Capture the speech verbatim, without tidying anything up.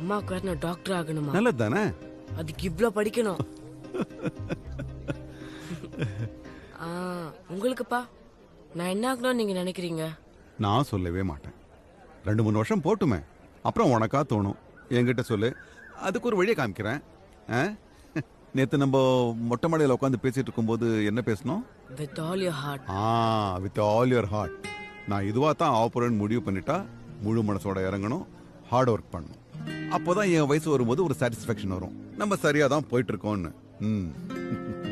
அம்மாக்கு வேற நான் டாக்டர் ஆகணுமா? நல்லது தானே? அதுக்கு இவ்ளோ படிக்கணும். ஆ, உங்களுக்குப்பா நான் என்ன ஆகணும்னு நீங்க நினைக்கிறீங்க? நான் சொல்லவே மாட்டேன். ரெண்டு மூணு வருஷம் போட்டுமே, அப்புறம் உனக்கா தோணும். என்கிட்ட சொல்லு, அதுக்கு ஒரு வழியை காமிக்கிறேன். நேத்து நம்ம மொட்டை மாடியில் உட்காந்து பேசிட்டு இருக்கும்போது என்ன பேசணும்? With all your heart. Ah, with all your heart. நான் இதுவா தான் ஆப்பரேட் முடிவு பண்ணிட்டா முழு மனசோட இறங்கணும், ஹார்ட் ஒர்க் பண்ணணும். அப்போதான் என் வயசு வரும்போது ஒரு சாட்டிஸ்ஃபேக்ஷன் வரும், நம்ம சரியா தான் போயிட்டு இருக்கோம்னு. ம்